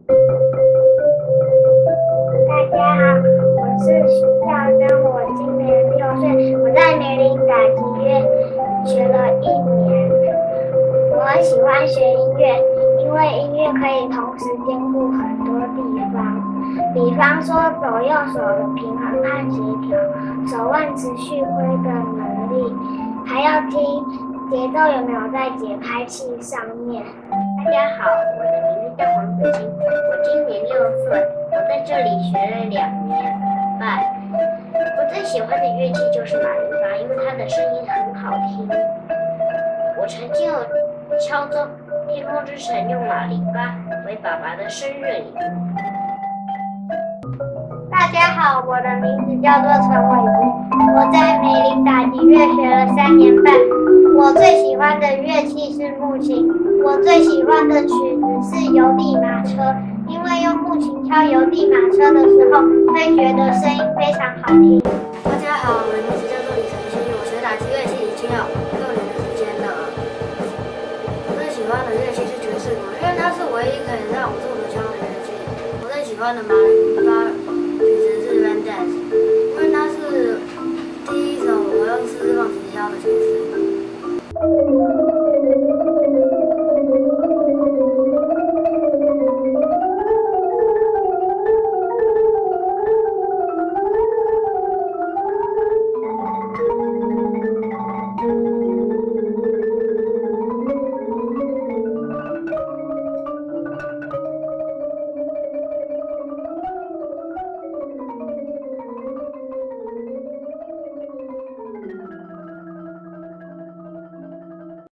大家好，我是徐孝珍，我今年6岁，我在梅林打击乐学了1年。我很喜欢学音乐，因为音乐可以同时兼顾很多地方，比方说左右手的平衡和协调，手腕持续挥的能力，还要听节奏有没有在节拍器上面。 大家好，我的名字叫黄子清，我今年6岁，我在这里学了2年半。我最喜欢的乐器就是马林巴，因为它的声音很好听。我曾经有敲奏《天空之城》，用马林巴为爸爸的生日礼物。 大家好，我的名字叫做陈伟国，我在梅林打击乐学了3年半。我最喜欢的乐器是木琴，我最喜欢的曲子是邮递马车，因为用木琴敲邮递马车的时候，会觉得声音非常好听。 大家好，我的名字叫做李晨曦，我学打击乐器已经有6年的时间了。我最喜欢的乐器是爵士鼓，因为它是唯一可以让我这么敲的乐器。我最喜欢的马林